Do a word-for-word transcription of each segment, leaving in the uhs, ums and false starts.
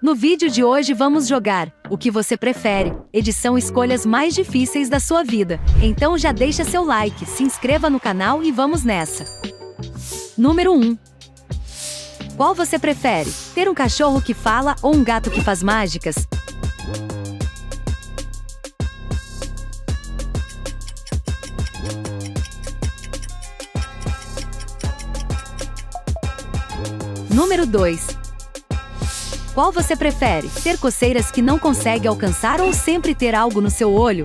No vídeo de hoje vamos jogar O que você prefere, edição escolhas mais difíceis da sua vida. Então já deixa seu like, se inscreva no canal e vamos nessa. Número um. Qual você prefere? Ter um cachorro que fala ou um gato que faz mágicas? Número dois. Qual você prefere? Ter coceiras que não consegue alcançar ou sempre ter algo no seu olho?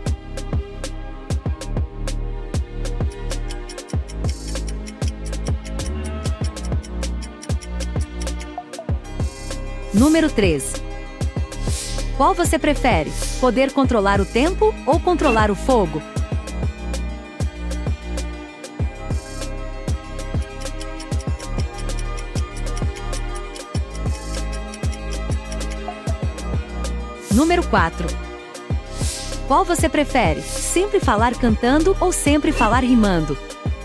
Número três. Qual você prefere? Poder controlar o tempo ou controlar o fogo? Número quatro. Qual você prefere? Sempre falar cantando ou sempre falar rimando?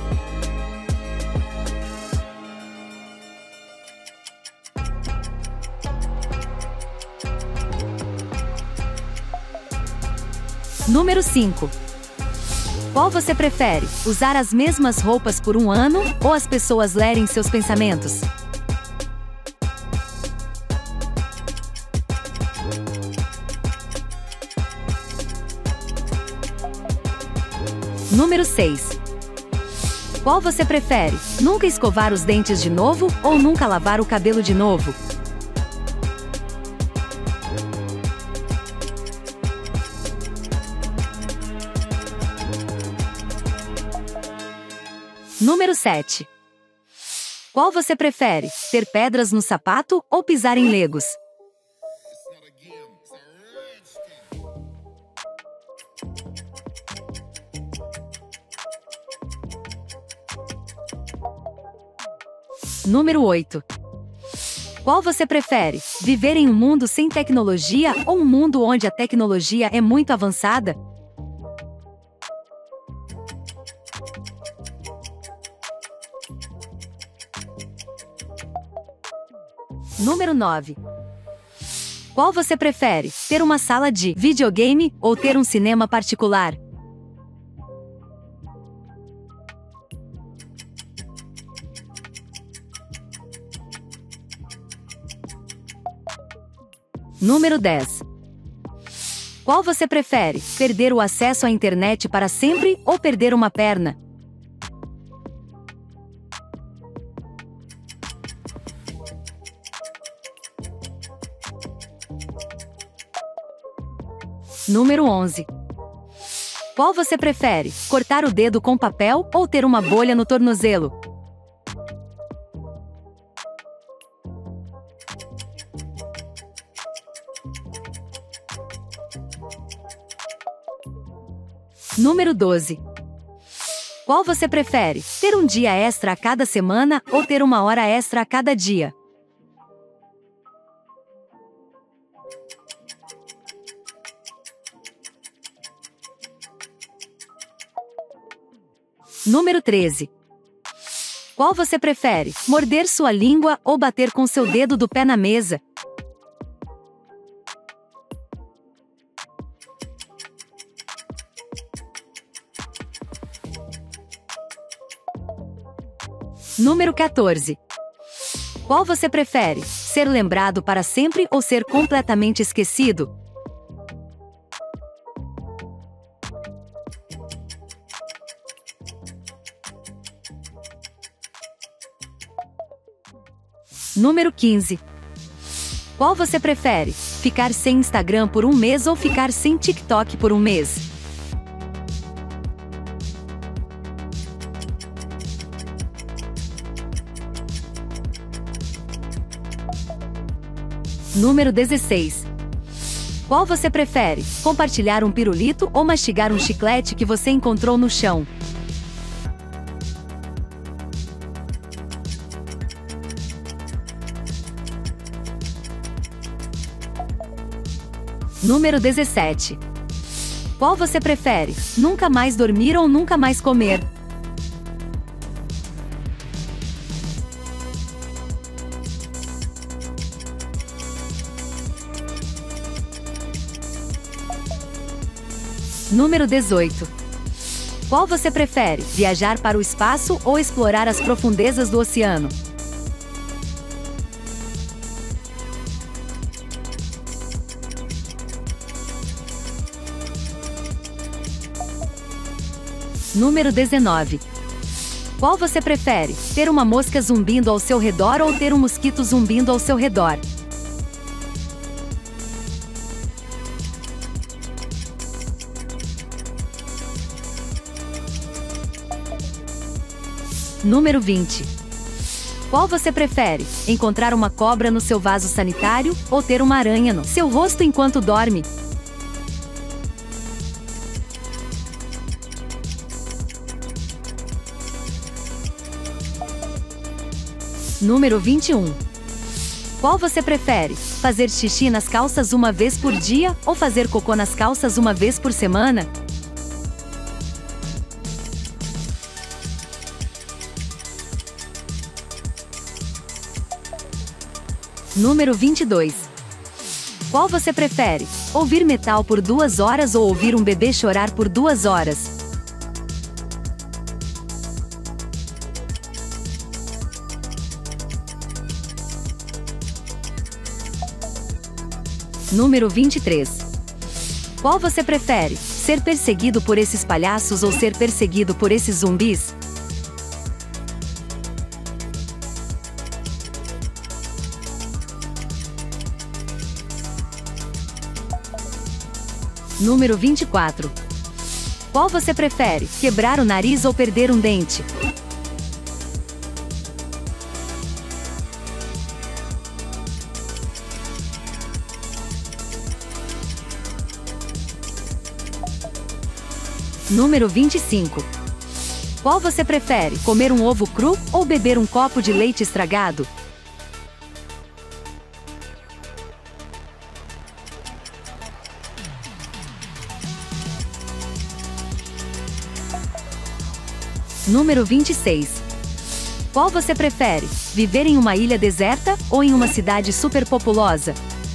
Número cinco. Qual você prefere? Usar as mesmas roupas por um ano ou as pessoas lerem seus pensamentos? Número seis. Qual você prefere? Nunca escovar os dentes de novo ou nunca lavar o cabelo de novo? Número sete. Qual você prefere? Ter pedras no sapato ou pisar em legos? Número oito. Qual você prefere? Viver em um mundo sem tecnologia ou um mundo onde a tecnologia é muito avançada? Número nove. Qual você prefere? Ter uma sala de videogame ou ter um cinema particular? Número dez. Qual você prefere? Perder o acesso à internet para sempre ou perder uma perna? Número onze. Qual você prefere? Cortar o dedo com papel ou ter uma bolha no tornozelo? Número doze. Qual você prefere? Ter um dia extra a cada semana ou ter uma hora extra a cada dia? Número treze. Qual você prefere? Morder sua língua ou bater com seu dedo do pé na mesa? Número quatorze. Qual você prefere? Ser lembrado para sempre ou ser completamente esquecido? Número quinze. Qual você prefere? Ficar sem Instagram por um mês ou ficar sem TikTok por um mês? Número dezesseis. Qual você prefere? Compartilhar um pirulito ou mastigar um chiclete que você encontrou no chão? Número dezessete. Qual você prefere? Nunca mais dormir ou nunca mais comer? Número dezoito. Qual você prefere, viajar para o espaço ou explorar as profundezas do oceano? Número dezenove. Qual você prefere, ter uma mosca zumbindo ao seu redor ou ter um mosquito zumbindo ao seu redor? Número vinte. Qual você prefere, encontrar uma cobra no seu vaso sanitário ou ter uma aranha no seu rosto enquanto dorme? Número vinte e um. Qual você prefere, fazer xixi nas calças uma vez por dia ou fazer cocô nas calças uma vez por semana? Número vinte e dois. Qual você prefere, ouvir metal por duas horas ou ouvir um bebê chorar por duas horas? Número vinte e três. Qual você prefere, ser perseguido por esses palhaços ou ser perseguido por esses zumbis? Número vinte e quatro. Qual você prefere, quebrar o nariz ou perder um dente? Número vinte e cinco. Qual você prefere, comer um ovo cru ou beber um copo de leite estragado? Número vinte e seis. Qual você prefere, viver em uma ilha deserta ou em uma cidade superpopulosa?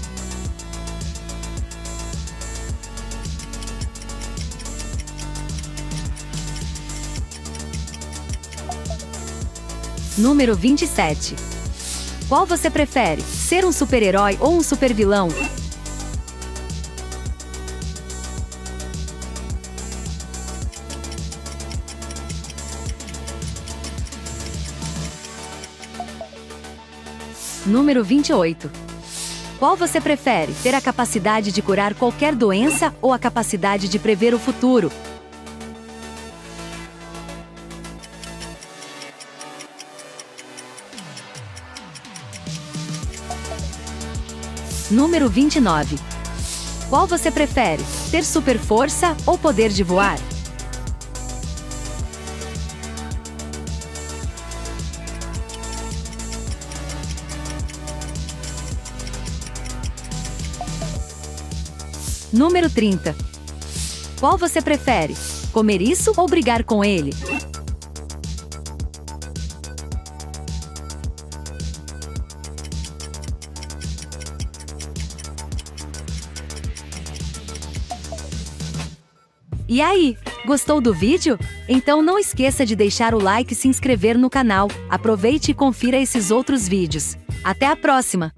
Número vinte e sete. Qual você prefere, ser um super-herói ou um super-vilão? Número vinte e oito. Qual você prefere, ter a capacidade de curar qualquer doença ou a capacidade de prever o futuro? Número vinte e nove. Qual você prefere, ter super força ou poder de voar? Número trinta. Qual você prefere, comer isso ou brigar com ele? E aí, gostou do vídeo? Então não esqueça de deixar o like e se inscrever no canal. Aproveite e confira esses outros vídeos. Até a próxima!